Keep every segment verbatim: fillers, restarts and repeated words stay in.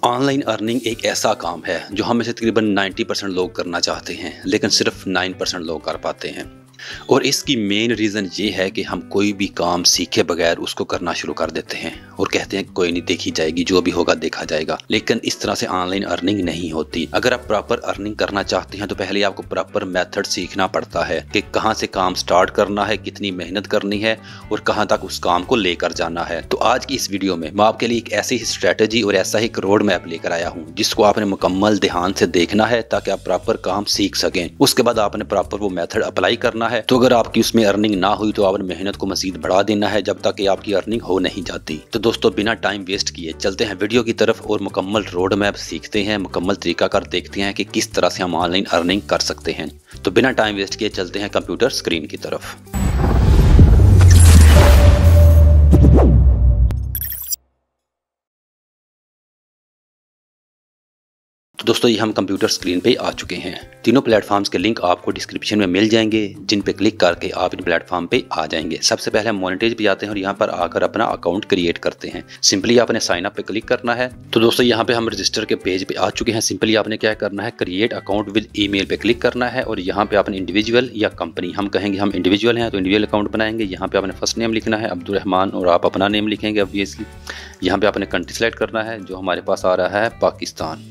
Online earning एक ऐसा काम है जो हम में से तकरीबन नब्बे परसेंट लोग करना चाहते हैं, लेकिन सिर्फ नौ परसेंट लोग कर पाते हैं। और इसकी मेन रीज़न ये है कि हम कोई भी काम सीखे बगैर उसको करना शुरू कर देते हैं और कहते हैं कोई नहीं, देखी जाएगी, जो भी होगा देखा जाएगा। लेकिन इस तरह से ऑनलाइन अर्निंग नहीं होती। अगर आप प्रॉपर अर्निंग करना चाहते हैं तो पहले आपको प्रॉपर मेथड सीखना पड़ता है कि कहाँ से काम स्टार्ट करना है, कितनी मेहनत करनी है और कहाँ तक उस काम को लेकर जाना है। तो आज की इस वीडियो में मैं आपके लिए एक ऐसी ही स्ट्रेटेजी और ऐसा ही एक रोड मैप लेकर आया हूँ जिसको आपने मुकम्मल ध्यान से देखना है ताकि आप प्रॉपर काम सीख सकें। उसके बाद आपने प्रॉपर वो मेथड अप्लाई करना है। तो अगर आपकी उसमें अर्निंग ना हुई तो आपने मेहनत को मजीद बढ़ा देना है जब तक कि आपकी अर्निंग हो नहीं जाती। तो दोस्तों, बिना टाइम वेस्ट किए चलते हैं वीडियो की तरफ और मुकम्मल रोड मैप सीखते हैं, मुकम्मल तरीकाकार देखते हैं कि किस तरह से हम ऑनलाइन अर्निंग कर सकते हैं। तो बिना टाइम वेस्ट किए चलते हैं कंप्यूटर स्क्रीन की तरफ। तो दोस्तों, ये हम कंप्यूटर स्क्रीन पे आ चुके हैं। तीनों प्लेटफॉर्म्स के लिंक आपको डिस्क्रिप्शन में मिल जाएंगे, जिन पे क्लिक करके आप इन प्लेटफॉर्म पे आ जाएंगे। सबसे पहले हम मोनेटाइज पे आते हैं और यहाँ पर आकर अपना अकाउंट क्रिएट करते हैं। सिंपली आपने साइन अप पे क्लिक करना है। तो दोस्तों, यहाँ पे हम रजिस्टर के पेज पे आ चुके हैं। सिंपली आपने क्या करना है, क्रिएट अकाउंट विद ईमेल पे क्लिक करना है और यहाँ पे आपने इंडिविजुअल या कंपनी, हम कहेंगे हम इंडिविजुअल हैं तो इंडिविजुअल अकाउंट बनाएंगे। यहाँ पे आपने फर्स्ट नेम लिखना है अब्दुल रहमान और आप अपना नेम लिखेंगे ऑब्वियसली। यहाँ पे आपने कंट्री सेलेक्ट करना है, जो हमारे पास आ रहा है पाकिस्तान,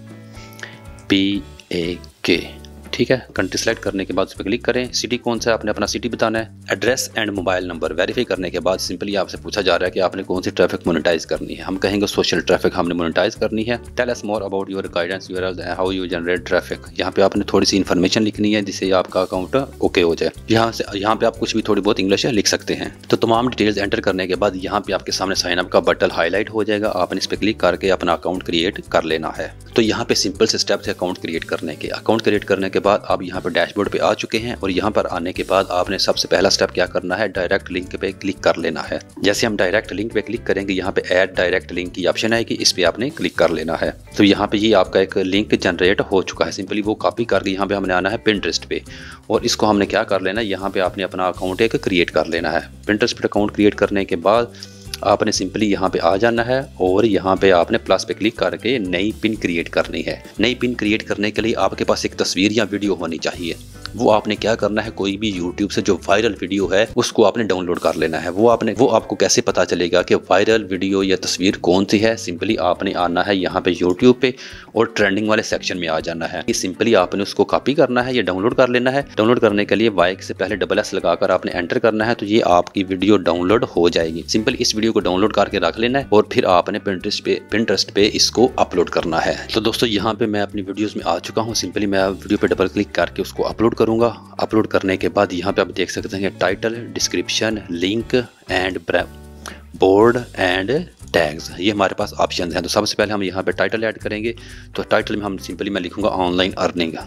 पी ए के। ठीक है, कंट्री सेलेक्ट करने के बाद उस पर क्लिक करें। सिटी कौन सा है, आपने अपना सिटी बताना है। Address and mobile number verify करने के बाद सिंपली आपसे पूछा जा रहा है कि आपने कौन सी ट्रैफिक मोनेटाइज करनी है। हम कहेंगे सोशल ट्रैफिक हमने मोनेटाइज करनी है। Tell us more about your guidance URL how you generate traffic. यहाँ पे आपने थोड़ी सी इन्फॉर्मेशन लिखनी है जिससे आपका अकाउंट ओके हो जाए। यहाँ से यहाँ पे आप कुछ भी थोड़ी बहुत इंग्लिश लिख सकते हैं। तो तमाम डिटेल्स एंटर करने के बाद यहाँ पे आपके सामने साइन अप का बटन हाईलाइट हो जाएगा। आपने इस पर क्लिक करके अपना अकाउंट क्रिएट कर लेना है। तो यहाँ पे सिंपल से स्टेप्स है अकाउंट क्रिएट करने के। अकाउंट क्रिएट करने के बाद आप यहाँ पे डैशबोर्ड पे आ चुके हैं और यहाँ पर आने के बाद आपने सबसे पहला स्टेप क्या करना है, डायरेक्ट लिंक पे क्लिक कर लेना है। जैसे हम डायरेक्ट लिंक पे क्लिक करेंगे, यहाँ पे ऐड डायरेक्ट लिंक की ऑप्शन आएगी, इस पे आपने क्लिक कर लेना है। तो यहाँ पे ये यह आपका एक लिंक जनरेट हो चुका है। सिंपली वो कॉपी करके यहाँ पे हमने आना है पिंटरेस्ट पे और इसको हमने क्या कर लेना है, यहाँ पे आपने अपना अकाउंट एक क्रिएट कर लेना है। पिंटरेस्ट पे अकाउंट क्रिएट करने के बाद आपने सिंपली यहाँ पे आ जाना है और यहाँ पे आपने प्लस पे क्लिक करके नई पिन क्रिएट करनी है। नई पिन क्रिएट करने के लिए आपके पास एक तस्वीर या वीडियो होनी चाहिए। वो आपने क्या करना है, कोई भी यूट्यूब से जो वायरल वीडियो है उसको आपने डाउनलोड कर लेना है। वो आपने वो आपको कैसे पता चलेगा कि वायरल वीडियो या तस्वीर कौन सी है? सिंपली आपने आना है यहाँ पे यूट्यूब पे और ट्रेंडिंग वाले सेक्शन में आ जाना है। सिंपली आपने उसको कॉपी करना है या डाउनलोड कर लेना है। डाउनलोड करने के लिए वाई से पहले डबल एस लगाकर आपने एंटर करना है, तो ये आपकी वीडियो डाउनलोड हो जाएगी। सिंपली इस वीडियो को डाउनलोड करके रख लेना है और फिर आपने पिंटरेस्ट पे पिंटरेस्ट पे इसको अपलोड करना है। तो दोस्तों, यहाँ पे मैं अपनी वीडियोस में आ चुका हूँ। सिंपली मैं वीडियो पे डबल क्लिक करके उसको अपलोड करूंगा। अपलोड करने के बाद यहाँ पे आप देख सकते हैं title, description, link and board and tags, ये हमारे पास ऑप्शन हैं। तो सबसे पहले हम यहाँ पे टाइटल ऐड करेंगे। तो टाइटल में हम सिंपली मैं लिखूंगा ऑनलाइन अर्निंग।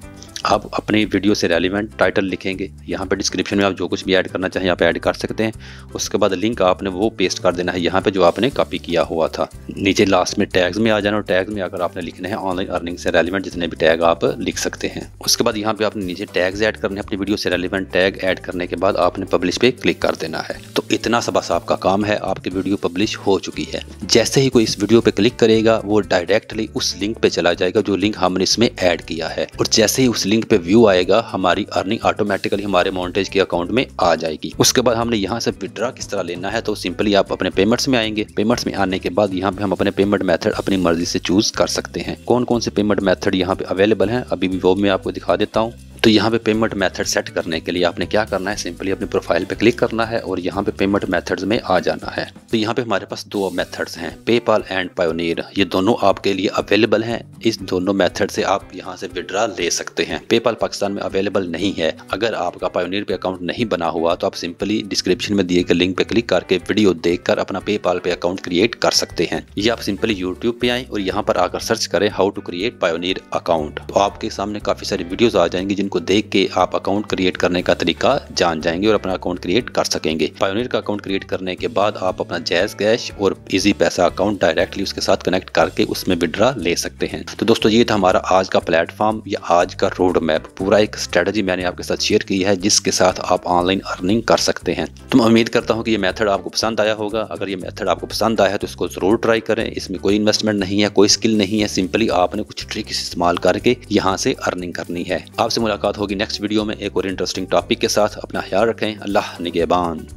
आप अपनी वीडियो से रेलिवेंट टाइटल लिखेंगे। यहाँ पे डिस्क्रिप्शन में आप जो कुछ भी ऐड करना चाहें यहाँ पे ऐड कर सकते हैं। उसके बाद लिंक आपने वो पेस्ट कर देना है यहाँ पे जो आपने कॉपी किया हुआ था। नीचे लास्ट में टैग्स में आ जाना और टैग्स में अगर आपने लिखने हैं ऑनलाइन अर्निंग से रेलिवेंट जितने भी टैग आप लिख सकते हैं। उसके बाद यहाँ पे आपने नीचे टैग्स ऐड करने, अपनी वीडियो से रेलिवेंट टैग ऐड करने के बाद आपने पब्लिश पे क्लिक कर देना है। तो इतना सा बस आपका काम है, आपकी वीडियो पब्लिश हो चुकी है। जैसे ही कोई इस वीडियो पे क्लिक करेगा वो डायरेक्टली उस लिंक पे चला जाएगा जो लिंक हमने इसमें ऐड किया है और जैसे ही उस लिंक पे व्यू आएगा हमारी अर्निंग ऑटोमेटिकली हमारे मोनेटाइज के अकाउंट में आ जाएगी। उसके बाद हमने यहाँ से विड्रॉ किस तरह लेना है, तो सिंपली आप अपने पेमेंट्स में आएंगे। पेमेंट्स में आने के बाद यहाँ पे हम अपने पेमेंट मेथड अपनी मर्जी से चूज कर सकते हैं। कौन कौन से पेमेंट मेथड यहाँ पे अवेलेबल हैं अभी भी वो मैं आपको दिखा देता हूँ। तो यहाँ पे पेमेंट मेथड सेट करने के लिए आपने क्या करना है, सिंपली अपनी प्रोफाइल पे क्लिक करना है और यहाँ पे पेमेंट मेथड्स में आ जाना है। तो यहाँ पे हमारे पास दो मेथड्स हैं, पेपाल एंड पायोनियर। ये दोनों आपके लिए अवेलेबल हैं। इस दोनों मेथड से आप यहाँ से विड्रॉ ले सकते हैं। पेपाल पाकिस्तान में अवेलेबल नहीं है। अगर आपका पायोनियर पे अकाउंट नहीं बना हुआ तो आप सिंपली डिस्क्रिप्शन में दिए गए लिंक पे क्लिक करके वीडियो देखकर अपना पेपाल पे अकाउंट क्रिएट कर सकते हैं। ये आप सिंपली यूट्यूब पे आए और यहाँ पर आकर सर्च करें how to create pioneer account. तो आपके सामने काफी सारी वीडियोज आ जाएंगी जिनको को देख के आप अकाउंट क्रिएट करने का तरीका जान जाएंगे और अपना अकाउंट क्रिएट कर सकेंगे। पायोनियर का अकाउंट क्रिएट करने के बाद आप अपना जैज़ कैश और इजी पैसा अकाउंट डायरेक्टली उसके साथ कनेक्ट करके उसमें विड्रॉ ले सकते हैं। तो दोस्तों ये था हमारा आज का प्लेटफॉर्म या आज का रोड मैप, पूरा एक स्ट्रेटजी मैंने आपके साथ शेयर की है जिसके साथ आप ऑनलाइन अर्निंग कर सकते हैं। तो मैं उम्मीद करता हूं कि ये मेथड आपको पसंद आया होगा। अगर ये मेथड आपको पसंद आया है तो इसको जरूर ट्राई करें। इसमें कोई इन्वेस्टमेंट नहीं है, कोई स्किल नहीं है, सिंपली आपने कुछ ट्रिक इस्तेमाल करके यहाँ से अर्निंग करनी है। आपसे मुलाकात होगी नेक्स्ट वीडियो में एक और इंटरेस्टिंग टॉपिक के साथ। अपना ख्याल रखें। अल्लाह निगहबान।